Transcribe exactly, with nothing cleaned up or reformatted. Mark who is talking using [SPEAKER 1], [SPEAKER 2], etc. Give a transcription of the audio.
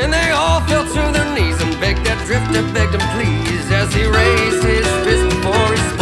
[SPEAKER 1] And they all fell to their knees and begged that drifter, begged him please, as he raised his fist before he